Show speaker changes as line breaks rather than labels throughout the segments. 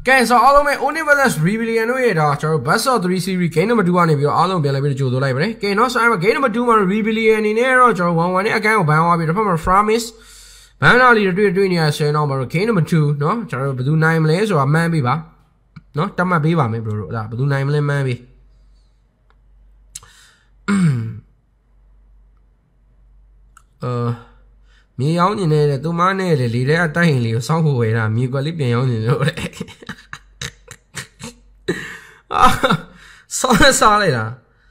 Okay, so all of my only brothers rebellion way da. So best of 3 series game number 2 ane bi all of bela bi jo do lai bare. Okay, no so I'm game number 2 ma rebellion ni ne ro so 1-1 ne akan ko ban wa bi da ma promise. Ban na liတွေ့နေရဆိုရင်တော့မgame number 2 เนาะကျွန်တော်ဘယ်သူနိုင်မလဲဆိုတာမှန်းပြီးပါเนาะတတ်မှတ်ပေးပါမယ်ဘရိုတို့ဒါဘယ်သူနိုင်မလဲမှန်းပြီးမြေရောင်းနေတယ်သူမနဲ့လေလေတဲ့အတိုက်ရင်လေးကိုစောင့်ဖို့ဝယ်တာမြေကွက်လေးပြန်ရောင်းနေလို့တဲ့ဆောင်းစားလိုက်တာ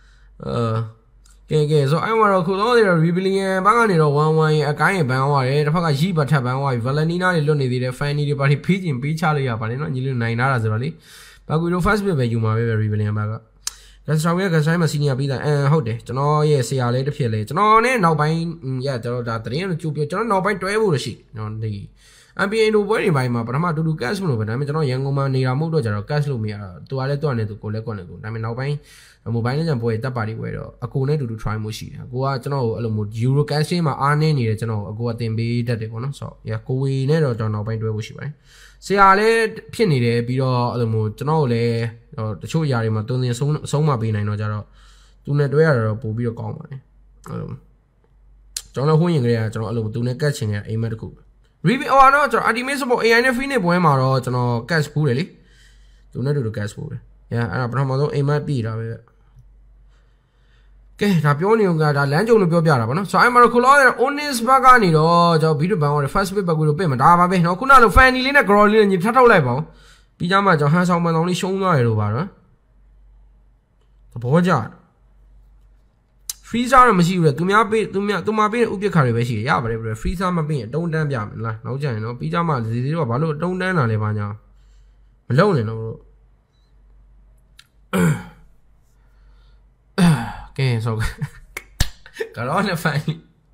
ကဲဆိုအဲ့မှာတော့ခုတော့ rebellion ဘက်ကနေတော့1-1ရဲ့အကိုင်းရဲ့ဘန်သွားတယ်တစ်ဖက်ကရီးပတ်ထပ်ဘန်သွားပြီ Valentina တွေလွတ်နေသေးတယ် Fanny တွေပါလိဖိကျင်ပေးချလိုက်ရပါတယ်နော်ညီလေးနိုင်လာတာဆိုတော့လေဘာကူတော့ first bit ပဲယူမှာပဲ rebellion ဘက်ကဒါဆိုတော့ကဆိုင်မှာ senior ပြီးတာဟုတ်တယ်ကျွန်တော်ရဲ့ဆရာလေးတစ်ဖြစ်လေကျွန်တော်နဲ့နောက်ပိုင်းကျွန်တော်ဒါတရင်ကြိုးပြကျွန်တော်နောက်ပိုင်းတွဲဖို့လို့ရှိကျွန်တော်ဒီ MPL တို့ပွဲတွေပိုင်းမှာပထမတူတူ cash မလို့ပဲဒါပေမဲ့ကျွန်တော်ရန်ကုန်မှာနေတာမဟုတ်တော့ကြတော့ cash လို့မရတော့သူကလည်းတွတ်နေသူကိုလည်းကွက်နေကိုဒါပေမဲ့နောက်ပိုင်း mobile နဲ့ကြံပွဲတက်ပါလိပွဲတော့အကိုနဲ့တူတူ try မှုရှိတယ်အကိုကကျွန်တော်ကိုအဲ့လိုမျိုး euro cash မှာအားနေနေတယ်ကျွန်တော်အကိုကတင်ပေးတတ်တယ်ပေါ့နော်ဆိုတော့ကိုဝေနဲ့တော့ကျွန်တော်နောက်ပိုင်းတွဲဖို့ရှိပါတယ်ဆရာလည်းဖြစ်နေတယ်ပြီးတော့အဲ့လိုမျိုးကျွန်တော်ကိုလည်းတချို့ຢာတွေမှာတုံးတင်ဆုံးမပေးနိုင်တော့ကြတော့သူနဲ့တွဲရတော့ပို့ပြီးတော့ကောင်းပါတယ်အဲ့လိုကျွန်တော်ဟိုးရင်ကလေးကကျွန်တော်အဲ့လိုသူနဲ့ကတ်ချင်တဲ့အိမ်မက်တစ်ခု review တော့ကျွန်တော် ultimate support AI နဲ့ free နဲ့ပွဲမှာတော့ကျွန်တော် cash ပူးတယ်လေသူနဲ့တူတူ cash ပူးတယ်အဲ့ဒါပထမဆုံးအိမ်မက်ပြီးတာပဲကဲဒါပြောနေုံကဒါလမ်းကြုံလို့ပြောပြတာပါနော်ဆိုတော့အဲ့မှာခုလောတဲ့ ONIC ဘက်ကနေတော့ကျွန်တော်ဗီဒီယိုဘန်ဟော first bit ဘက်ကိုပြစ်မှာဒါပါပဲနော်ခုနကလို Fanny လေးနဲ့ Grow လေးနဲ့ညီထပ်ထုတ်လိုက်ပါဦးပြီးကြမှာကျွန်တော်ဟန်ဆောင်ပန်ဆောင်လေးရှုံးသွားရလို့ပါနော်သဘောကျ freezer တော့မရှိဘူးလေသူမပေးတဲ့ဥပက္ခတွေပဲရှိရပါတယ်ဘယ် freezer မပေးရင်တုံးတန်းပြမယ်လားနောက်ကြရင်နော်ပြီးကြမှာဇီဇီတော့ဘာလို့တုံးတန်းတာလဲဘာညာမလုံးနဲ့တော့ကဲဆိုကတော့နဲ့ဖိုင်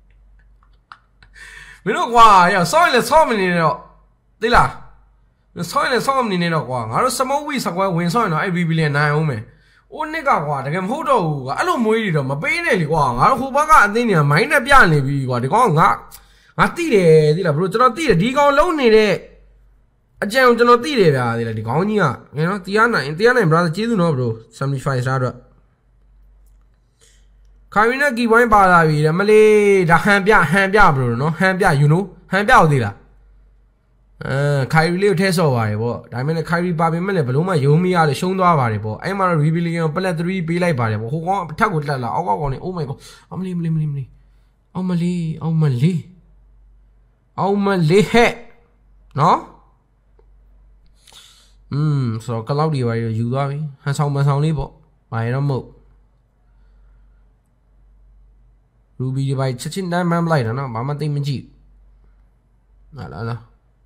မင်းတို့ကွာရဆောင်းလေဆောင်းမနေတော့သိလားဆောင်းလေဆောင်းမနေတော့ကွာငါတို့စမုတ်ဝီစကွဲဝင်ဆောင်းရင်တော့အဲ့ rebellion နိုင်အောင်မယ်အိုးနစ်ကကွာတကယ်မဟုတ်တော့ဘူးကွာအဲ့လိုမွေးတွေတော့မပေးနဲ့လေကွာငါတို့ဟိုဘက်ကအသိနေမိုင်းနဲ့ပြနေပြီကွာဒီကောင်ငါသိတယ်သိလားဘရိုကျွန်တော်သိတယ်ဒီကောင်လုံးနေတဲ့အကြံကိုကျွန်တော်သိတယ်ဗျာသိလားဒီကောင်ကြီးကငယ်နော်တရားနိုင် brother ကျေးဇူးနော်ဘရို75 star အတွက်ခိုင်ဝင်းနဲ့ကီဝိုင်းပါလာပြီတဲ့မလေးဒါဟန်ပြဘရိုနော်ဟန်ပြ you know ဟန်ပြဟုတ်သေးလားခိုင်ရီလေးကိုထဲဆော့ပါတယ်ပေါ့ဒါပေမဲ့ခိုင်ရီပါပေမဲ့လည်းဘလုံးမယုံမရလို့ရှုံးသွားပါတယ်ပေါ့အဲ့မှာတော့ rebellion ကိုပလက်3ပေးလိုက်ပါတယ်ပေါ့ဟိုကောင်အထက်ကိုတက်လာအောက်ကောင်နေ oh my god အမလီအောင်မလေးဟဲ့နော်ဆိုတော့ကလောက်ဒီပါယူသွားပြီဟန်ဆောင်မဆောင်လေးပေါ့ဘာရတော့မဟုတ်Ruby ဒီပိုင်းချက်ချင်းတန်းမှန်းလိုက်တာနော်ဘာမှသိမကြည့်ဟာလား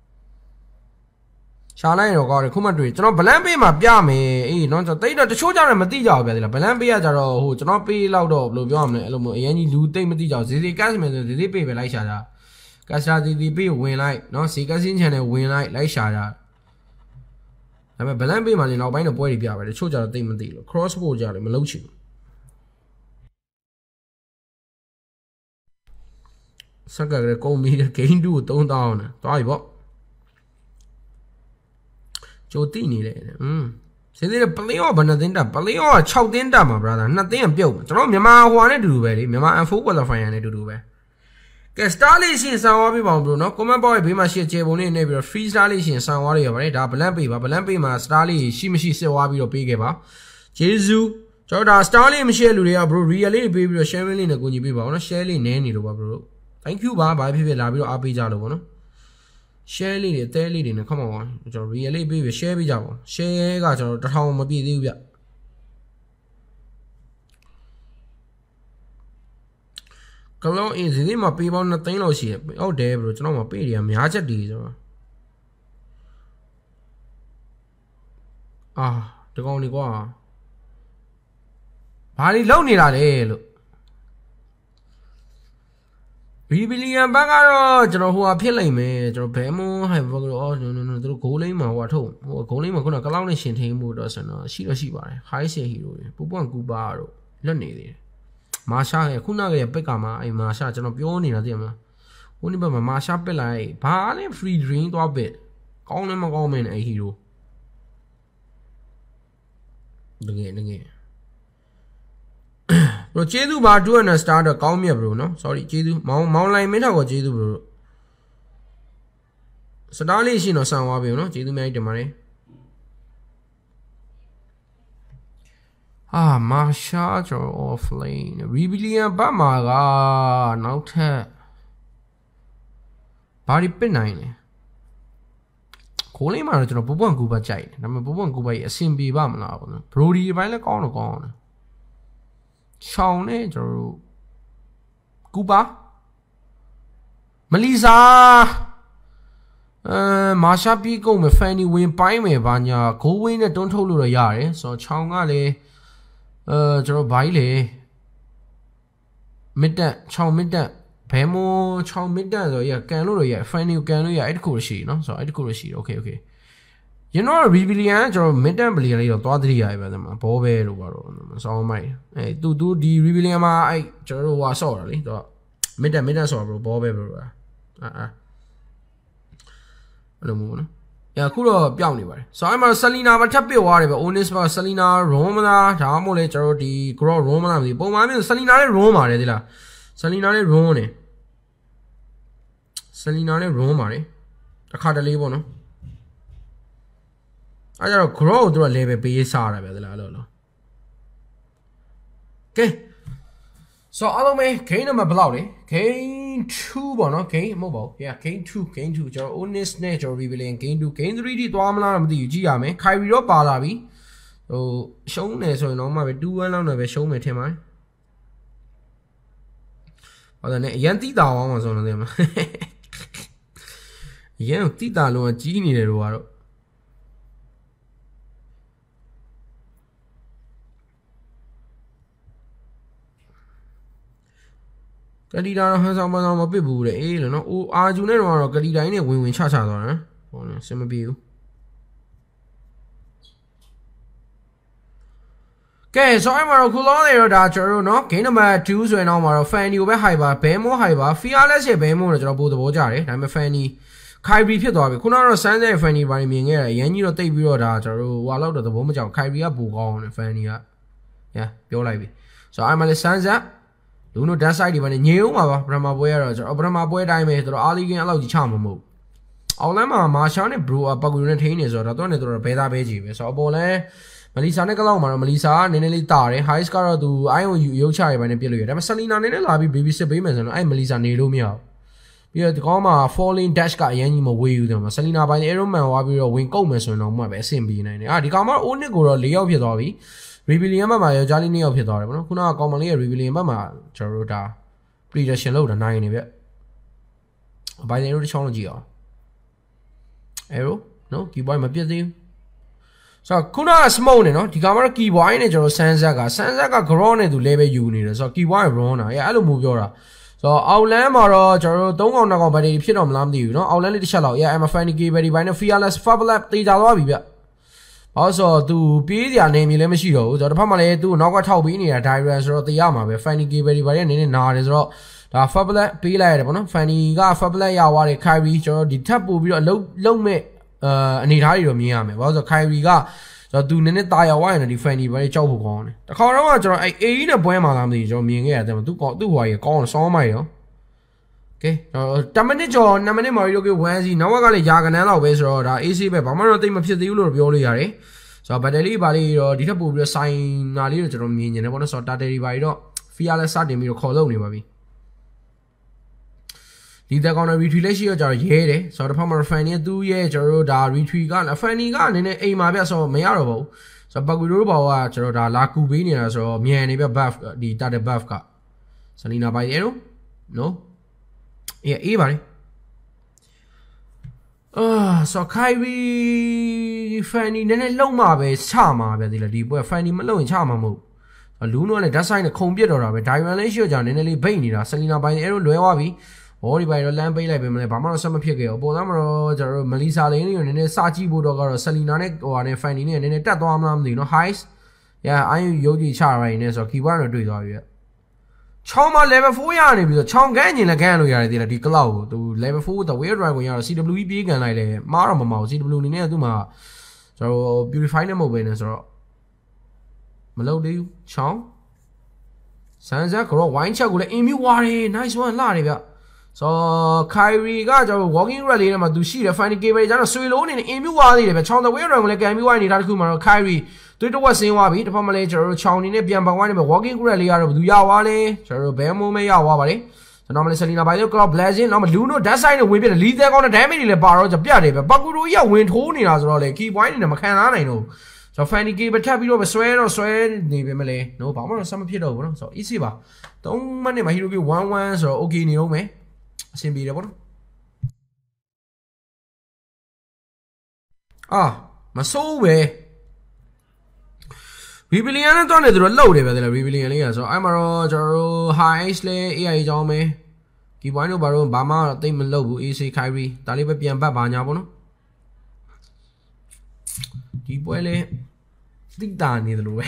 ရှာလိုက်တော့ကောခုမှတွေ့ကျွန်တော်ဗလန်ပေးမှာပြမယ်အေးနော်တိတ်တော့တချို့ကြတယ်မသိကြဘူးဗျာဒီလားဗလန်ပေးရကြတော့ဟိုကျွန်တော်ပေးလောက်တော့ဘယ်လိုပြောရမလဲအဲ့လိုမျိုးအရင်ကြီးလူတိတ်မသိကြဘူးဇီကတ်မယ်ဆိုဇီပေးပဲလိုက်ရှာတာကတ်ရှာဇီပေးဝင်လိုက်နော်ဇီကတ်စင်း channel ဝင်လိုက်ရှာတာဒါပေမဲ့ဗလန်ပေးမှာလည်းနောက်ပိုင်းတော့ပွဲတွေပြပဲတချို့ကြတော့တိတ်မသိလို့ cross board ကြတယ်မလုပ်ချင်စက်ကလည်းကုန်ပြီဂိမ်း2ကို3000နဲ့သွားပြီပေါ့ကြိုတိနေတယ်စေသေးတယ်ပလင်းရောဘယ်နှသင်းတက်ပလင်းရော6သင်းတက်မှာ brother 2သင်းပြုတ်ကျွန်တော်မြန်မာဟွာနဲ့တူတူပဲလေမြန်မာ N4 qualifier နဲ့တူတူပဲကဲ star လေးရှင်ဆန်သွားပြီပါဘရိုနော် comment box ရဲ့ဘေးမှာရှေ့ကျေပုံလေးနေပြီးတော့ free star လေးရှင်ဆန်သွားရပါတယ်ဒါဗလန်ပေးပါဗလန်ပေးမှာ star လေးရှိမရှိစစ်သွားပြီးတော့ပေးခဲ့ပါဂျေဇူးကျွန်တော်ဒါ star လေးမရှိတဲ့လူတွေက bro real လေးပေးပြီးတော့ share လေးနဲ့ကိုညီပေးပါဦးနော် share လေးနည်းနေလို့ပါ bro thank you ပါဘာဖြစ်လာပြီးတော့အားပေးကြလို့ပေါ့နော် share လေးတွေအသေးလေးတွေနဲ့ခမောင်းကျွန်တော် real လေးပေးပြီး share ပေးကြပါဦး share ကကျွန်တော်1000မပြည့်သေးဘူးဗျကလောအင်းဒီမှာပေးပေါင်း2သိန်းလောက်ရှိရဟုတ်တယ် bro ကျွန်တော်မပေးရများချက်တည်ဆိုတော့တကောင်နေကွာဘာလို့လုံနေတာလဲလို့ rebellion ဘက်ကတော့ကျွန်တော်ဟိုဟာဖြစ်လိုက်မယ်ကျွန်တော်ဘဲမွန်ဟိုင်ဘက်ကတော့no သူတို့ဂိုးလိမ့်မှာဟိုထုတ်ဟိုဂိုးလိမ့်မှာခုနကလောက်နဲ့ရှင်ထိန်မှုတော့ဆိုတော့ရှိပါတယ် high share hero တွေပူပွန့်ကူပါတော့လွတ်နေသေးတယ်မာရှာရဲ့ခုနကရဲ့ပက်ကမှာအဲ့မာရှာကျွန်တော်ပြောနေတာသိရမလားဟိုနေ့ဘက်မှာမာရှာပက်လိုက်ဘာလဲ free drain သွားပက်ကောင်းလည်းမကောင်းမင်းအဲ့ hero Again. Bro, Jedu ba do and start a call me, bro. No, sorry, Jedu. Mount Line Meta or Jedu, bro. So, Dali is no sound of you, no? Jedu made the money. Ah, Marsha or offlane. Rebellion Bamaga, now tell. Body penine. Calling my to a Bubon Guba Jai. I'm a Bubon Guba, a Simbi Bamla. Brody by the corner. Shawnee or Cuba Melissa Masha Pico me Fanny win pie me Banya, go win a don't hold a yard, so Chongale Jero Baile Midda, Chow Midda, Pemo, Chow Midda, or ya Cano, ya Fanny Cano, ya Ed Kurishi, no? So Ed Kurishi, okay. You know, Rebellion or Midambly or Todri, I them, Pobe, so my do the Rebellion, I Jero was sorry, Midda sorrow, Bobe. Yeah, cool, Biawni. So I'm a Salina, but Tapi, whatever, Onis for Salina, Romana, Tamole, Charity, Grow Romana, the Bomami, Salina Roma, Redilla, Salina Rone, Salina Roma, a Catalebono. I don't grow to a labor be Sarah. Okay. So, other way, Kane of my bloody, Kane 2 one, okay, mobile, yeah, Kane 2, your honest nature revealing Kane 2, Kane 3D, Dwamla, the Giame, Kyrie Balabi. So, show me so no matter do alone of a show me, Timmy. Or the Yanti down was one of them. Yanti down a genie. Kadida has a bit boo, no? Oh, I do not know Kadida in a win cha cha, on a semi view. Okay, so I'm a cool on there, Dutcher, no? Canama Tuesday and Omar, Fanny, Hiba, Pemo, Hiba, Fialas, a Bemo, the Robo the Bojari, I'm a Fanny. Kyrie Piedog, Kunara Sunday, Fanny by me, and you know, take your daughter, while out of the woman of Kyrie Bugon and Fanny. Yeah, your life. So I'm a Sansa. Do not decide when a new Brahma Boyers or Brahma Boy Diamond or Ali and Lodi Chamo. All them are Marshall brew a Bagunatanis or a donut or a Beta Beji. So, Bole, Melissa Nicaloma, Melissa, Nenelli Tare, High Scar do I owe you chai when a period. I'm Salina Nenella, baby Sabimas, and I'm Melissa Nedumia. We are the Goma falling dash guy animo with them. Salina by the Aeroman, or we will win Gomez or no more SMB. Ah, the Gama only go Leo Piadovi. Rebellion Mama, Jolly Neo Pedor, Kuna commonly a Rebellion Mama, Charuta, Please load a 9 of it. By the Aerology. Aero? No, keep by my busy. So Kuna small, no? The camera keep wine or Sansaga, Corona to labor unit, so keep wine Rona, yeah, I don't move your. So I'll lamb or Jaro don't know about the Piedom Lamb, you know, I'll let it shell out. Yeah, I'm a fanny key very by no fearless fabulous $3. Also, to be the name Lemishio, the Pamale do not what how we need a tyrant or the Yama, where Fanny give very in not as well. The fabula, Pila, Fanny got fabula, Yawari, Kyrie, or the tapu be a low me, and it higher Miami, was a Kyrie got, so do Nene die wine and defend it very chow. The Corona, I ain't a poema on these or me and them to go do why you call so my. Okay, Tamani John, Namani Mario Wenzi, Nawagali Jaganella, West or easy, but I'm not of the Ulo. So, but the Libari or Ditabu sign a little mean, and I want to sort that divider. Fiala Sadim, you call only, baby. Did they gonna retreat or ye, so the Palmer Fanny do ye, Jeroda, retreat gun, a Fanny gun in a Mabes or Mayaro. So, Baguruba, Jeroda, Lacubinias or Miani Buff, the Dada Buffka. Salina by Ero? No? Yeah, everybody. So Kyrie Fanny Nene Loma base Chama Bedilla deep where Fanny Malone Chama move. A luno and a sign a computer of a dimension John in a Bainida, Selina by the Aero Luavi, or by the lamp by Bamara Summer Pigo, Bonamaro, Melissa Lane, and a Sachi Budog or Selina or a Fanny and a Tatom, you know, highs. Yeah, I Yogi Chara in this or Kiwana do it all yet. Choma level 4 yarn with a chong ganyan again. We are the cloud to level 4 the weird right when you are CW big and like Marama CW near Duma. So beautify them awareness or mà lâu đi cháu sáng ra có wine chắc của lại em yêu quá nice one la đấy vậy so Kyrie ga cho walking rally là mà tu sĩ là phải cái bây giờ nó suy lố này em yêu quá đấy vậy trong đó vậy rồi lại cái em yêu quá này ra cứ mà Kyrie tôi đâu có sinh hoa bị đó mà lại cho trong này biến bằng này walking rally là tu yêu quá này cho bé mua mấy yêu quá vậy nó mà Selena bây giờ có blazing nó mà Luno đã sai nó win biết là lý do con nó damage này là bảo cho biết đấy bắt cứ đối yêu win thú này là rồi lại khi wine này mà khai lá này nó so fanny kia bắt bị rồi xoay này về mà lấy nó bảo mà nó sao mà biết đâu nó so ít xí bảo tông mà này mà hero kia one rồi ok này đâu mấy xem bị đâu mà số về Rebellion nó toàn là rồi lâu đấy vậy là Rebellion này so ai mà cho high le AI cho mấy cái quái nó bảo rồi bà mà tên mình lâu bu AC Kyrie ta lấy biến ba bà nhau nó cái quái le tinh tàn này rồi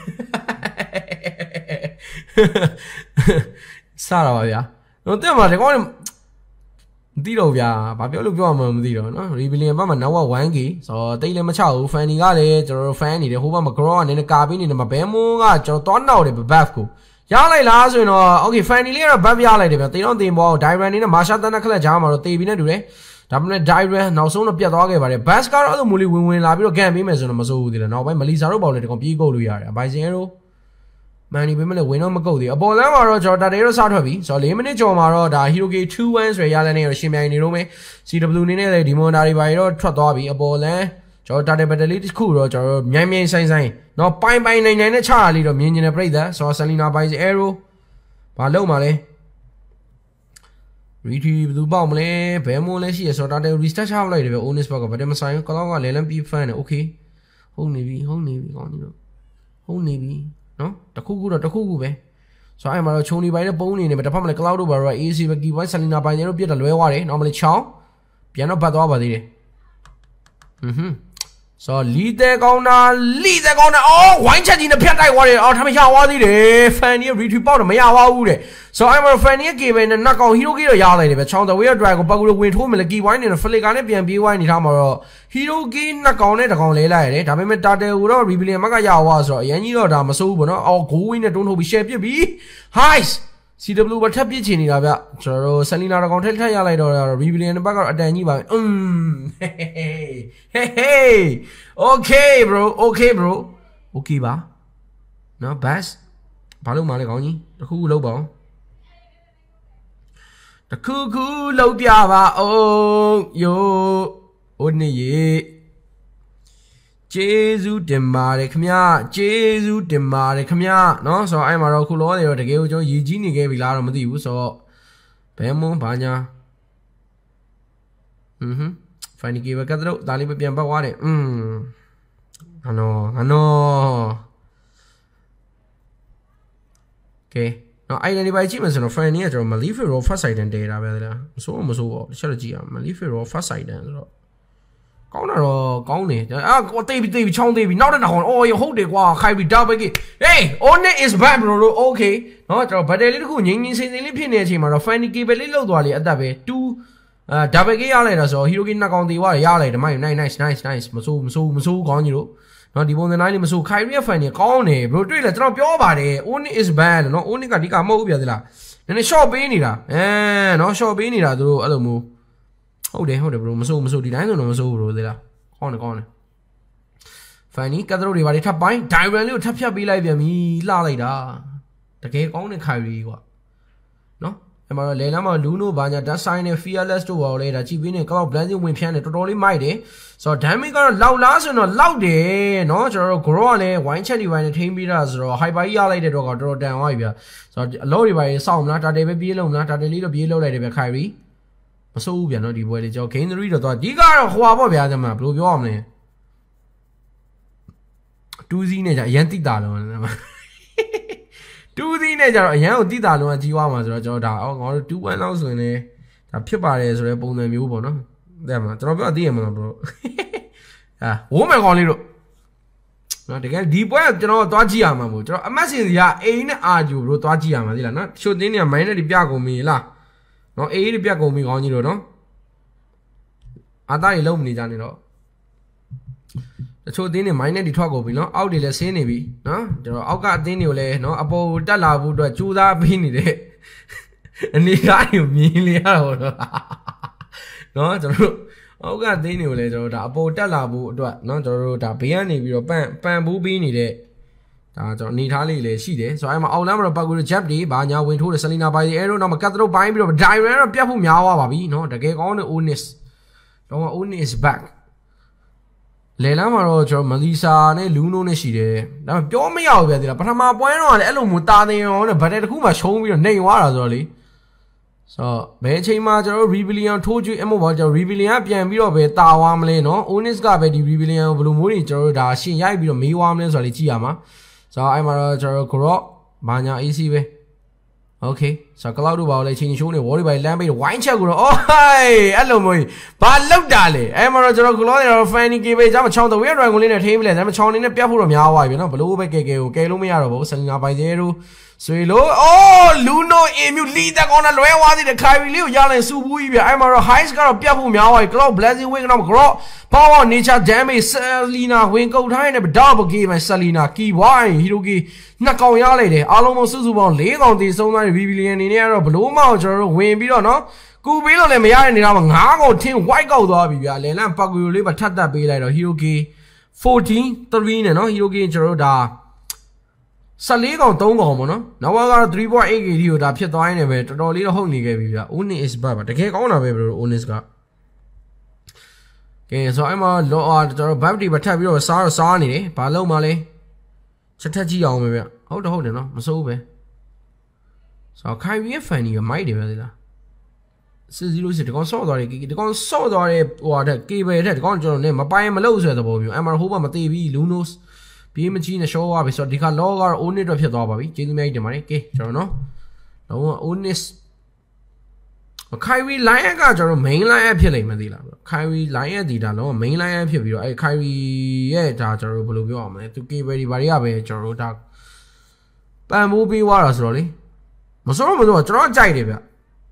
sao là vậy nó tiếc mà con tí đâu vậy bà biểu lúc cho mà tí đâu nó Rebellion ba mà nấu qua quán kì so tây lên mà chào fan đi ra đây cho fan này để hú ba mà grow này cà bên này mà bé mua ra cho toán nào để bắp cô giá lại là rồi nó ok fan đi là bắp giá lại để tây nó tìm bao diamond này mà sát tao nó khai giá mà rồi tây bên này đủ đấy đâm lên diamond nào số nó biết đó cái vậy best car ở muli win là biết game bên rồi mà số thì là nó bây mà Lisa bảo là còn bị goal rồi à bài zero mà này bên mình là win nó mà goal thì ở ball mà rồi cho ta đấy nó sao thôi bị so lấy mình cho mà rồi đã hero game 2-1 rồi ya này rồi xem này đúng không CW này này demon đại bài rồi thoát đó bị ở ball cho ta đấy bắt lấy khu rồi cho nhanh xanh nó bay này nó trả đi rồi miền như này bây giờ so Selena bài zero và lâu mà đấy retrieve du bao mà lấy bé mua lấy gì so ta đấy restart sao lại để ONIC ESPORT cái mà sai có đó lấy làm pi fan này ok không này bị con gì không này bị nó ta khu bé so ai mà cho đi bay nó bông này mà ta phát mà lại cloud over rồi easy và key Selena bay nó biết là lưỡi qua đấy nó mà lấy cháu piano bắt đó vào đi so lý tế con na wine chắc gì nó biết ai qua đấy thằng mày sao qua đi để fan này retrieve bao được mấy ao vào đấy so ai mà fan này kia về nó còn hero kia rồi vào này để trong tàu drag của bao nhiêu win thua mình là key wine này nó phân lấy cái này biến wine này thằng mà hero kia nó còn này lấy lại đấy, tapi mình ta đều đó Rebellion mà cái vào vào rồi, vậy như đó mà số của nó, cố win này don't hold bị shape chứ bị, highs, CW bắt thấp biết gì nè vậy, rồi Selena còn thấy thấy lại rồi Rebellion nó bắt đầu đánh như vậy, hey, okay bro, ok ba, nó best, bao lâu mà lại có nhỉ, nó khu lâu bảo. Cứ lâu tia ba yo ôn này gì Jesu tìm mà để khăm ya Jesu tìm mà để khăm ya nó so ai mà đâu khu ló thì rồi kêu cho gì chín này cái việc làm mà thì cũng so bé muốn bà nha phải đi kêu cái đâu ta đi bên bao quá này ano ok nó ai này bài chỉ mà nó phải nhớ cho mà lý phải rồi phát sai đến đây ra bây giờ số một số chắc là gì à mà lý phải rồi phát sai đến rồi có này có TV trong TV nó đã nào ôi hốt để qua khai bị đau cái hey ONIC is bad bro ok nó cho bây giờ lúc nhìn xem lên phim này chỉ mà nó phải đi cái bên lâu rồi liền về tu đau cái gì này là rồi hero kia nó còn thì qua ya này mày nice một số có gì đó nó đi bốn này mà số khai biết phải này có này bro tuy là cho nóပြောပါတယ်ONIC is bad nó ONIC cái đi cả mẫu bây giờ là nên shop bên này là nó shop bên này là tôi ở đâu muaဟုတ်တယ် bro မစိုးဒီတိုင်းဆိုတော့မစိုး bro သေးလားကောင်းတယ် Fanny ကတ်တို့တွေပါလေထပ်ပိုင်း diamond လေးကိုထပ်ဖြတ်ပေးလိုက်ပြန်ပြီလှလိုက်တာတကယ်ကောင်းတဲ့ Kyrie ကွာနော်အဲ့မှာလဲလမ်းမှာ Luno ဘာညာ Dust Sign နဲ့ Fearless တို့ပါလေဒါကြည့်ပြီးနေ Cloud Blazing ဝင်ဖြန်းတယ်တော်တော်လေးမိုက်တယ်ဆိုတော့ damage ကတော့လောက်လားဆိုတော့လောက်တယ်နော်ကျွန်တော်တို့ grow ကလည်း wine chat တွေပိုင်းနဲ့ထိန်းပြီးတာဆိုတော့ hyper ကြီးရလိုက်တဲ့တော့ကတော်တော်တန်သွားပြီဗျာဆိုတော့အလောတွေပိုင်းစောင့်မလား Turtle ပဲပြေးလုံးမလား Turtle လေးတော့ပြေးလုံးလိုက်တယ်ဗျာ Kyrieမစိုးဘူးဗျာနော်ဒီပွဲလေးကျွန်တော် game 3တော့ဒီကတော့ဟွာပေါ့ဗျာကျွန်မဘယ်လိုပြောရမလဲ2စီးနဲ့じゃအရန်တိတာလုံး2စီးနဲ့じゃတော့အရန်ကိုတိတာလုံးကကြီးွားမှာဆိုတော့ကျွန်တော်ဒါငါတို့2-1လောက်ဆိုရင်လည်းဒါဖြစ်ပါတယ်ဆိုတဲ့ပုံစံမျိုးပေါ့နော်တဲ့မှာကျွန်တော်ပြောအသိရမှာဘရိုဝိုးမယ်ကောင်လေးတို့နော်တကယ်ဒီပွဲကကျွန်တော်သွားကြည့်ရမှာမို့ကျွန်တော်အမတ်စင်စီကအိမ်နဲ့အာဂျူဘရိုသွားကြည့်ရမှာသိလားနော်ရှုပ်တင်းနေမိုင်းနဲ့ဒီပြကုန်ပြီလားနော်အေးပြတ်ကုန်ပြီကောင်းကြီးတို့နော်အာသားတွေလုံးမနေကြနဲ့တော့တချို့အသင်းတွေမိုင်းနဲ့ဒီထွက်ကုန်ပြီနော်အောက်တွေလည်းဆင်းနေပြီနော်ကျွန်တော်အောက်ကအသင်းတွေကိုလည်းနော်အပေါ်တက်လာဖို့အတွက်ကြိုးစားပေးနေတဲ့အနေအထားကိုမြင်လေရတော့နော်ကျွန်တော်အောက်ကအသင်းတွေကိုလည်းကျွန်တော်ဒါအပေါ်တက်လာဖို့အတွက်နော်ကျွန်တော်တို့ဒါဘေးကနေပြီးတော့ပန်ဘူးပေးနေတဲ့ဒါကျွန်တော်အနေထားလေးလည်းရှိတယ်ဆိုတော့အဲ့မှာအောက်လမ်းမှာတော့ပတ်ကူဂျက်တွေဘာညာဝင်ထိုးတယ်ဆလီနာပိုင်အဲတို့နောက်မှာကတ်တတို့ပိုင်းပြီးတော့ဒိုင်ရန်တော့ပြတ်ဖို့များသွားပါပြီနော်တကယ်ကောင်းတဲ့ ONIS တော့ ONIS is back လေလမ်းမှာတော့ကျွန်တော်မလီဆာနဲ့လူနိုနဲ့ရှိတယ်ဒါပေမဲ့ပြောမရဘူးဗျာဒီလားပထမပွဲတော့လည်းအဲ့လိုမျိုးတာတင်ရောနဲ့ဗတ်တယ်တစ်ခုမှရှုံးပြီးတော့နေသွားတာဆိုတော့လေဆိုတော့ဘယ်အချိန်မှာကျွန်တော် Rebellion ထိုးကြည့်အမို့ပါကျွန်တော် Rebellion ကပြန်ပြီးတော့ပဲတာဝါမလဲနော် ONIS ကပဲဒီ Rebellion ကိုဘယ်လိုမျိုးတွေကျွန်တော်တို့ဒါရှင်ရိုက်ပြီးတော့မေးဝါမလဲဆိုတာလေးကြည့်ရမှာဆိုတော့အဲ့မှာတော့ကျွန်တော်ဂရော့ဘာညာ AC ပဲโอเคဆိုတော့ကလောက်တို့ပါလဲချင်းချိုးနေဝေါ်ဒီပိုင်လမ်းပေးဝိုင်းချက်ကိုတော့အော်ဟိုင်းအဲ့လိုမျိုးဘာလောက်တာလဲအဲ့မှာတော့ကျွန်တော်ကလောတွေတော့ Fanny K ပဲကျွန်တော်ချောင်းတော့ဝဲ Dragon လေးနဲ့ထိမ့်ပလဲဒါပေမဲ့ချောင်းနေနဲ့ပြတ်ဖို့တော့များသွားပြီနော်ဘလို့ပဲကဲကိုကဲလို့မရတော့ဘူးဆလီနာပိုင်ကျဲတို့ဆွေလို့အိုးလူနိုအင်မြူလီတက်ကောင်းတာလွဲသွားသေးတယ်ခိုင်ရီလေးကိုရလိုက်စူဘူးကြီးဗျအဲ့မှာတော့ Highs ကတော့ပြတ်ဖို့များသွားပြီ Cloud Blazing Wing ကတော့ Grow Power Nature Damage Selina ဝင်ကုတ်ထားနေတယ် Double Game မှာ Selina Key Wine Hiroki နှစ်ကောင်ရလိုက်တယ်အားလုံးစုစုပေါင်း၄ကောင်တည်ဆုံးသွားတယ် Rebellion အနေနဲ့ကတော့ဘလို့မှကျွန်တော်တို့ဝင်ပြီးတော့နော်ကူပေးလို့လည်းမရတဲ့နေရာမှာ၅ကောင်ထင်း white ကောက်သွားပြီဗျာလဲလန့်ပတ်ကူလေးပါထပ်တက်ပေးလိုက်တော့ Hiroki 14-3နဲ့နော် Hiroki ကျွန်တော်တို့ဒါ14ကောင်3ကောင်ပေါ့နော်နောက်ကတော့ 3.8 KD ကိုဒါဖြစ်သွားနေပဲတော်တော်လေးတော့ဟုတ်နေခဲ့ပြီဗျာ ONIS is back ပါတကယ်ကောင်းတာပဲဘယ်လို ONIS ကကဲဆိုအဲ့မှာလောကျွန်တော် buff တွေပါထပ်ပြီးတော့စားနေတယ်ဘာလုံးမလဲချက်ထက်ကြည့်အောင်ပဲဗျဟုတ်တယ်နော်မစိုးပဲဆိုခိုင်ရီရဲ့ fan ကြီးမိုက်တယ်ပဲလား0-0ဒီကောင်ဆော့သွားတယ်ဒီကောင်ဆော့သွားတယ်ဟိုဟာတဲ့ cable တဲ့ဒီကောင်ကျွန်တော်နဲ့မပိုင်မလို့ဆိုတဲ့သဘောမျိုးအဲ့မှာဟိုဘက်မသေးပြီ Lunos ပြေးမကြီးနဲ့ show သွားပြီဆိုတော့ဒီခါ log ကတော့ ONIS တော့ဖြစ်သွားပါပြီကျေးဇူးများကြီးတင်ပါတယ်ကဲကျွန်တော်နော်လုံးဝ ONIS ခိုင်ရီ line ကကျွန်တော် main line ဖြစ်လိမ့်မယ်သိလားခိုင်ရီ line ဒီဒါလုံးဝ main line ဖြစ်ပြီးတော့အဲခိုင်ရီရဲ့ဒါကျွန်တော်ဘယ်လိုပြောအောင်မလဲသူ cable ဒီဘာတွေကပဲကျွန်တော်တို့ဒါပန်မိုးပေးသွားတာဆိုတော့လေမစိုးကျွန်တော်ကြိုက်တယ်ဗျ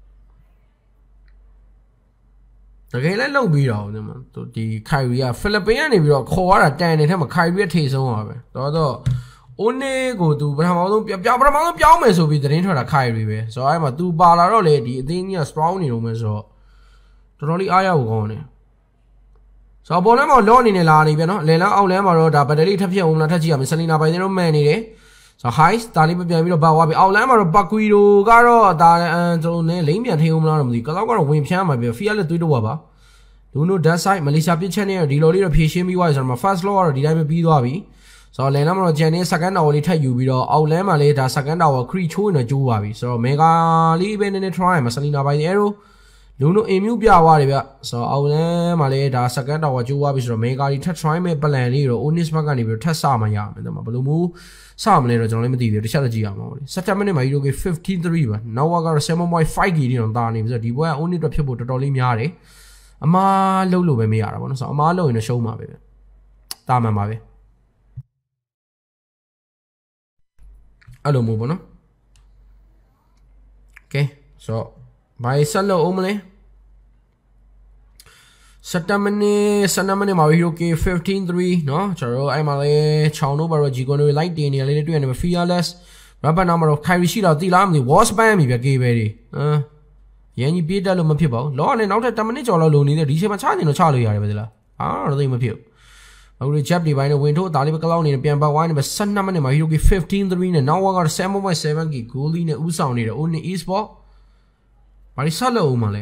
တကယ်လည်းလုပ်ပြီးတော့ဒီခိုင်ရီကဖိလစ်ပင်းကနေပြီးတော့ခေါ်ရတာတန်နေထက်မှာခိုင်ရီရဲ့ထိဆုံးပါပဲတော့ONIS ကိုသူပထမဆုံးပြောင်းမယ်ဆိုပြီးသတင်းထွက်တာခိုင်ရီပဲဆိုတော့အဲ့မှာသူပါလာတော့လေဒီအသင်းကြီးက strong နေလို့မယ်ဆိုတော့တော်တော်လေးအားရဖို့ကောင်းတယ်ဆိုတော့ဘောလမ်းမှာလော့အနေနဲ့လာနေပြန်နော်လေလန်းအောက်လမ်းမှာတော့ဒါဘက်တရီထပ်ဖြစ်အောင်လားထပ်ကြည့်ရမယ်ဆလီနာပိုင်နေတော့မှန်နေတယ်ဆိုတော့ highs ဒါလေးပြန်ပြီးတော့ဘာဝါပြီအောက်လမ်းမှာတော့ပကွီရိုကတော့ဒါကျွန်တော်နဲ့လိမ့်ပြန်ထိအောင်မလားတော့မသိဘူးကလောက်ကတော့ဝင်ဖြန်းမှာပြီဖီယာလက်သွေးတော့ပါလူနို that side မလေးရှားပြစ်ချက်နဲ့ဒီလိုလေးတော့ဖြည့်ရှင်းပြီးသွားပြီဆိုတော့ first law ကတော့ဒီတိုင်းပဲပြီးသွားပြီဆိုတော့လန်လမ်းမှာတော့ဂျန်နဲ့ second tower လေးထပ်ယူပြီးတော့အောက်လမ်းမှာလေးဒါ second tower cree ချိုးနေကြိုးပါပြီဆိုတော့ mega လေးပဲနည်းနည်း try မှာ Selina by the arrow လူနို immune ပြသွားတယ်ဗျဆိုတော့အောက်လမ်းမှာလေးဒါ second tower ကြိုးသွားပြီဆိုတော့ mega လေးထပ် try မဲ့ plan လေးတော့ ONIS ဘက်ကနေပြီးတော့ထပ်စမှရမယ်ဒါမှဘယ်လိုမျိုးစမလဲတော့ကျွန်တော်လည်းမသိသေးဘူးတစ်ချက်တော့ကြည့်အောင်ပါလေ7 minute မှာ Hiroki 15-3ပါနောက်ကတော့ 7.5 KD တော့တာနေပြီဆိုတော့ဒီပွဲက ONIS တော့ဖြစ်ဖို့တော်တော်လေးများတယ်အမားလုံးလို့ပဲမရတာပေါ့နော်ဆိုတော့အမားလုံးရင်တော့ရှုံးမှာပဲဗျတာမှန်ပါပဲအဲ့လိုမျိုးပေါ့နော်โอเคဆိုတော့ဘာဆက်လို့အောင်မလဲ7 minute မှာ Hiroki 15-3เนาะကျွန်တော်အဲ့မှာလဲချောင်းတို့ဘာလို့ဂျီကွန်တို့ light တင်နေလေးတွေ့နေမှာ fearless rubber number တော့ခိုင်ရီရှိတော့တိလားမသိ watch band ပြီဗျ cable တွေရန်ကြီးပြေးတက်လို့မဖြစ်ပါဘူးလောကလည်းနောက်ထပ်10 minuteကျော်လောက်လုံနေတဲ့ဒီချိန်မှာချနေတော့ချလို့ရတယ်ပဲဒီလားတော့သိမဖြစ်ဘူးအခု jab ဒီပိုင်းနဲ့ဝင်ထိုးအသားလေးပဲကလောက်နေပြန်ပတ်ဝိုင်းနေပဲ12 minuteမှာ Hiroki 15-3နဲ့နောက်ကတော့ 7.7 k goalie နဲ့ဦးဆောင်နေတဲ့ ONIC ESPORT ဘာလို့ဆက်လို့အောင်မလဲ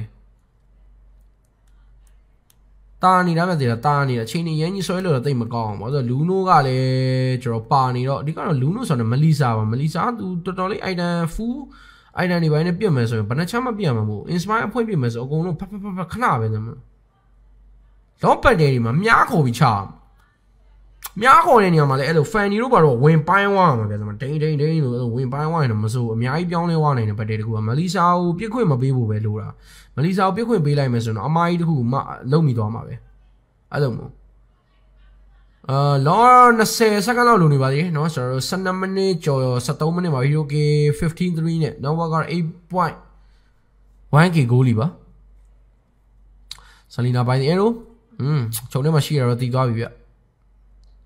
တာနေတာပဲသေးတာတာနေအချိန်နေရန်ကြီးဆွဲလို့တော့သိမကောင်းအောင်ဘာလို့လူနိုကလည်းကျွန်တော်ပါနေတော့အဓိကတော့လူနိုဆိုတော့မလီဆာပါမလီဆာသူတော်တော်လေး item full item တွေပိုင်းနဲ့ပြတ်မယ်ဆိုရင်ဘယ်နှချမ်းမပြတ်မှာမို့ inspire အဖွင့်ပြတ်မယ်ဆိုအကုန်လုံးဖတ်ခဏပဲညမလောပတ်တယ်ဒီမှာမြားခေါ်ပြီးချမြားခေါ်တဲ့နေရာမှာလည်းအဲ့လို fan တွေတို့ဘာတော့ဝင်ပိုင်းဝါမှာဗျာဆိုတော့ဒိန်းလို့ဝင်ပိုင်းဝါရင်တော့မစိုးအများကြီးပြောင်းလဲဝါနိုင်တယ်ပတ်တယ်တကူကမလီဆာကိုပြစ်ခွင့်မပေးဖို့ပဲလို့တာမလီဆာကိုပြစ်ခွင့်ပေးလိုက်မယ်ဆိုတော့အမားကြီးတခုမှလုံးမိသွားမှာပဲအဲ့လိုမျိုးလော20 second လောက်လုံနေပါသေးเนาะဆိုတော့12 minute ကျော်13 minute မှာ Hiroki 15-3နဲ့နောက်ကတော့ 8.1k goal လီပါ Selina by the arrow ချုံထဲမှာရှိရတော့တည်သွားပြီဗျ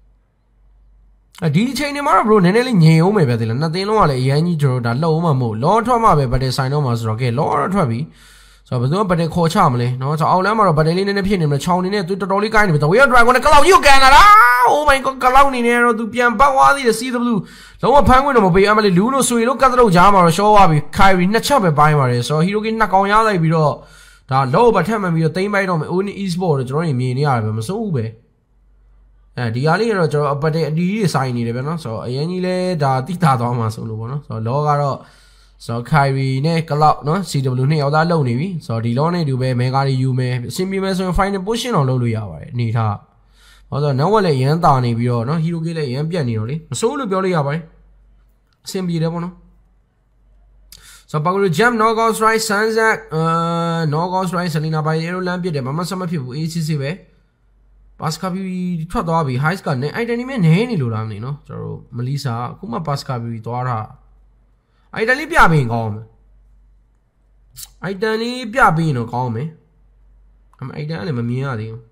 ဒီချိန်နေမှာတော့ bro နည်းနည်းလေးညင်အောင်ပဲဗျာနှစ်သိန်းလုံးကလည်းအရင်ကြီးကျွန်တော်ဒါလှုပ်အောင်မဟုတ်လောထွက်မှပဲဗတ်တယ်ဆိုင်တော့မှာဆိုတော့ကဲလောတော့ထွက်ပြီဆိုတော့ဘယ်သူကဗတ်တယ်ခေါ်ချမလဲနော်ဆိုတော့အောက်လမ်းမှာတော့ဗတ်တယ်လေးနည်းနည်းဖြစ်နေမလားချောင်းနေနဲ့သူတော်တော်လေးကိုင်းနေပြီတဝေး dragon နဲ့ကလောက်ကြီးကိုကန်လာတာ oh my god ကလောက်နေနေတော့သူပြန်ပတ်သွားသေးတယ် CW လုံးဝဖမ်းခွင့်တော့မပေးအမလေးလူလို့ဆွေလို့ကတ်တော့ကြားမှာတော့ရှော့သွားပြီ Kyrie နှစ်ချက်ပဲပိုင်းပါတယ်ဆိုတော့ Hero ကနှစ်ကောင်ရလိုက်ပြီးတော့ဒါလောဘထက်မှန်ပြီးတော့တိမ့်ပိုင်းတော့မယ် ONIC ESPORT တော့ကျွန်တော်မြင်နေရတယ်ပဲမစိုးဘူးပဲဒီဟာလေးကတော့ကျွန်တော်အပတ်တဲ့အတီးကြီးဆိုင်နေတယ်ဗျာနော်ဆိုတော့အရင်ကြီးလဲဒါတိတာသွားမှာဆိုလို့ပေါ့နော်ဆိုတော့လောကတော့ဆိုတော့ Kyrie နဲ့ Cloud နော် CW နှစ်ယောက်သားလုံနေပြီဆိုတော့ဒီလောနဲ့တူပဲ Mega တွေယူမယ်အဆင်ပြေမယ်ဆိုရင် Final Position တော့လုပ်လို့ရပါတယ်အနေထားဟောဆိုတော့နောက်ဝက်လည်းရမ်းတာနေပြီးတော့နော် Hero ကလည်းရမ်းပြတ်နေတော့လေမစိုးလို့ပြောလို့ရပါတယ်အဆင်ပြေတယ်ပေါ့နော်ဆိုတော့ Paolo Jam Knockout Strike Sunset Knockout Strike Selena Bayero လမ်းပြတယ်ဘာမှဆက်မဖြစ်ဘူး ACC ပဲပါစကာဘီထွက်သွားပြီ high score နဲ့အိုင်တန်နီမဲ့နေနေလို့လားမသိနော်ကျွန်တော်တို့မလီစာအခုမှပါစကာဘီသွားတာအိုင်တန်လေးပြပေးရင်ကောင်းမယ်အိုင်တန်လေးပြပေးရင်တော့ကောင်းမယ်အမအိုင်တန်လည်းမမြင်ရသေးဘူး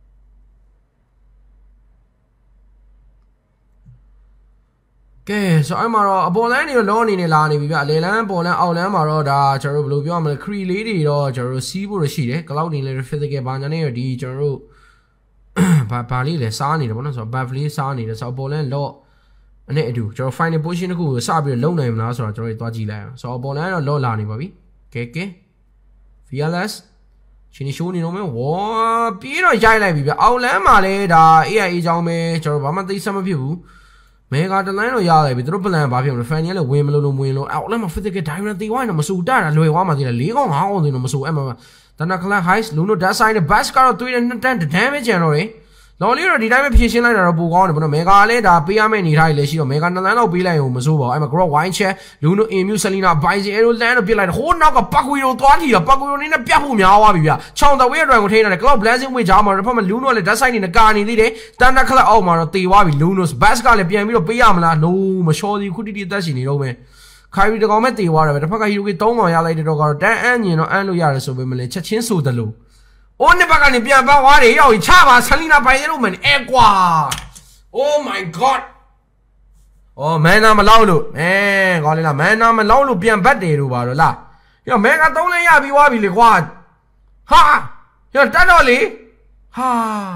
ကဲဆိုအဲ့မှာတော့အပေါ်လမ်းတွေလောအနေနဲ့လာနေပြီဗျအလေလမ်းပေါ်လမ်းအောက်လမ်းမှာတော့ဒါကျွန်တော်တို့ဘယ်လိုပြောရမလဲခရီလေးတွေတော့ကျွန်တော်တို့စီးဖို့ရရှိတယ် cloud နေလည်း physical ဘာညာနဲ့ဒီကျွန်တော်တို့ဘာလေးလဲစားနေတယ်ဗောနော်ဆိုတော့ buff လေးစားနေတယ်ဆိုတော့ပေါ်လန်းလော့အနေအတူကျွန်တော် final position တခုကိုစပြီးတော့လုံနိုင်မလားဆိုတော့ကျွန်တော်တို့တွားကြည့်လိုက်အောင်ဆိုတော့ပေါ်လန်းကတော့လော့လာနေပါပြီကဲ fearless ရှင်နေရှိုးနေတော့မယ်ဝါပြေးတော့ရိုက်လိုက်ပြီဗျအောက်လန်းမှာလဲဒါ AI အကြောင်းပဲကျွန်တော်ဘာမှသိစမဖြစ်ဘူးမေဂါတလိုင်းတော့ရလိုက်ပြီသူတို့ plan ဘာဖြစ်မလဲ fan ကြီးလည်းဝင်မလို့မဝင်လို့အောက်လန်းမှာ physical diamond တေးဝိုင်းတော့မဆူတတာလွယ်သွားမှသေးတယ်၄កောင်၅កောင်သေးတော့မဆူအဲ့မှာတနကလန် heist လူတို့ dash side နဲ့ bash ကတော့တွေးတဲ့နှစ်တန်းတန်းပဲကျန်တော့တယ်လော်လေးတော့ဒီတိုင်းပဲဖြည့်ရှင်းလိုက်တာတော့ပိုကောင်းတယ်ဗောနော်မေဂါလည်းဒါပေးရမယ့်နေထားကြီးလည်းရှိတော့မေဂါ2လမ်းတော့ပေးလိုက်အောင်မစိုးပါဘူးအဲ့မှာ Grok Wine Check လူနို Emu Selena Bison Aero Land တော့ပြစ်လိုက်တယ်ဟိုးနောက်ကပတ်ကွီတော့သွားထီတာပတ်ကွီတော့နင်းနဲ့ပြတ်ဖို့များသွားပြီဗျချောင်းတဝေးအတွင်ကိုထိနေတယ် Cloud Blazing Wave ကြားမှာတော့ဖက်မှာလူနိုကလည်း Dash Side နေကာနေသေးတယ်တန်တာခလက်အောက်မှာတော့တေသွားပြီလူနို Bass ကလည်းပြန်ပြီးတော့ပေးရမလား no မလျှော်သေးခုတိတိအသက်ရှင်နေတော့မယ်ခိုင်ရီတကောင်မဲ့တေသွားတယ်ဗျတစ်ဖက်က Hero က3កောင်ရလိုက်တဲ့တော့ကတော့တန်းအန်းညင်တော့အန်းလို့ရတယ်ဆိုပေမဲ့လည်းချက်ချင်းဆိုတယ်လို့Oh, ne baka ni pian ba wa de yao chaba Selena Bayero man kwa. Oh my god. Oh, man na ma law lu. Gaw le la man na ma law lu pian bat de lu ba lo la. Yo man ka 3 lane ရပြီးွားပြီလေကွာ. Ha. Yo တက်တော့လေ. Ha.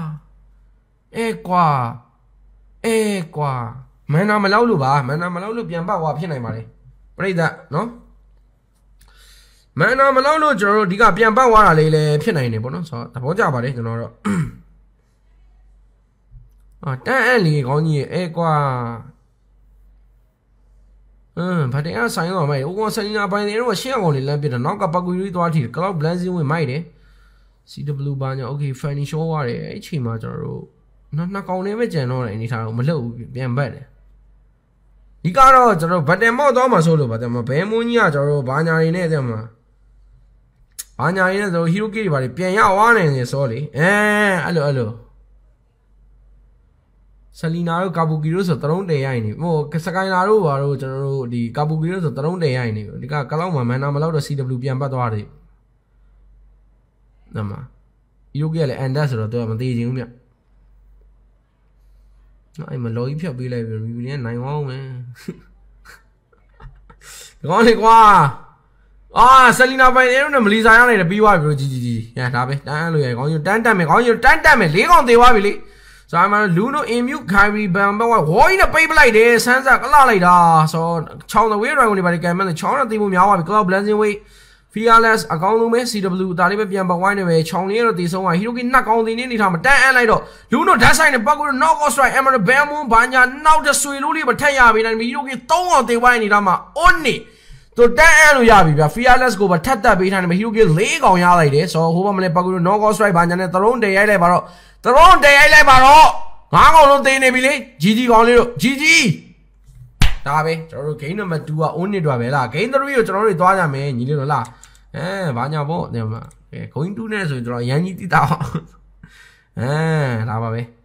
kwa. Man na ma law lu ba. Man na ma law lu pian bat wa ဖြစ်နိုင်ပါလေ. ပြိဿနော်မန်နာမလောက်လို့ကျွန်တော်တို့ဒီကပြန်ပတ်သွားတာလေးလည်းဖြစ်နိုင်တယ်ပေါ့နော်ဆိုတော့သဘောကျပါတယ်ကျွန်တော်တို့တန်းအံ့လီကောင်းကြီးရဲ့ကွာဘာတင်အဆိုင်တော့မိုက်ဟိုကောင်ဆယ်လီနာပိုင်းတွေတော့ရှင်းအောင်လေးလမ်းပြတယ်နောက်ကပတ်ကူရီသွားထီ Cloud Blazing ဝင်မိုက်တယ် CW ဘာညာ okay Fanny Show ရတယ်အဲ့ချိန်မှာကျွန်တော်တို့နှစ်ကောင်လေးပဲကြံတော့တယ်အနေထားတော့မလှုပ်ဘူးပြန်ပတ်တယ်ဒီကတော့ကျွန်တော်ဘတ်တန်မော့သွားမှာဆိုလို့ဗတ်တန်မဘဲမွန်းကြီးကကျွန်တော်တို့ဘာညာရင်းနဲ့တဲ့မှာဘာညာရင်းနဲ့ဆို Hero Key တွေပါလေပြန်ရဝါနေနေစောလေအဲ့လိုဆလီနာတို့ကာဘူကီတို့ဆိုတရုံးတယ်ရိုက်နေဟိုစကိုင်းလာတို့ဘာတို့ကျွန်တော်တို့ဒီကာဘူကီတို့ဆိုတရုံးတယ်ရိုက်နေဒီကလောက်မှမန်နာမလောက်တော့ CW ပြန်ပတ်သွားတယ်နော်မ Hero Key ကလည်းအန်ဒတ်ဆိုတော့သူကမသေးချင်ဘူးမြအဲ့မလော်ကြီးဖြတ်ပေးလိုက်ပြီ review နဲ့နိုင်အောင်မယ်ကောင်းလေကွာဆယ်လီနာပိုင်နဲ့မလီစာရနိုင်တယ်ပြီးသွားပြီကြီးရဒါပဲတန်းလို့ရကောင်းကြီးတန်းတက်မယ်4កောင်သေးသွားပြီလေဆိုတော့မှလူနို Emu Kyrie ဘန်ဘဝဝိုင်းနဲ့ပိတ်ပလိုက်တယ်ဆန်းစားကလာလိုက်တာဆိုချောင်းတဝေးရိုင်ကိုနေပါလေကံမန်းချောင်းနဲ့တေးဖို့များသွားပြီ Cloud Blazing Wave Fearless အကောင်းဆုံးပဲ CW ဒါလေးပဲပြန်ပတ်ဝိုင်းနေပဲချောင်းလေးတော့တေးဆုံးသွား Hero Key နှစ်ကောင်သေးနေထားမှာတန်းအန်းလိုက်တော့လူနို Dash Side နဲ့ပတ်ကို Knockout Strike Emerald Bamboo ဘာညာနောက်တဆွေလို့လေးမထက်ရပေးနိုင်ပြီ Hero Key 3កောင်သေးဝိုင်းနေထားမှာ ONIC သူတန်းအန်းလို့ရပြီဗျ Fearless ကိုပါထက်တက်ပေးထားတယ် Hero Key 4កောင်ရလိုက်တယ်ဆိုတော့ဟိုဘက်မလဲပတ်ကို Knockout Strike ဘာညာနဲ့သရုံးတရိုက်လိုက်ပါတော့5កောင်လုံးသေးနေပြီလေ GG ကောင်လေးတို့ GG ဒါပဲကျွန်တော်တို့ game number 2က ONIC တော့ပဲလား game 3ကိုကျွန်တော်တို့သွားကြမယ်ညီလေးတို့လားဘာညာပေါ့တဲ့မှာgoing to နဲ့ဆိုရင်ကျွန်တော်ရန်ကြီးတိတာဒါပါပဲ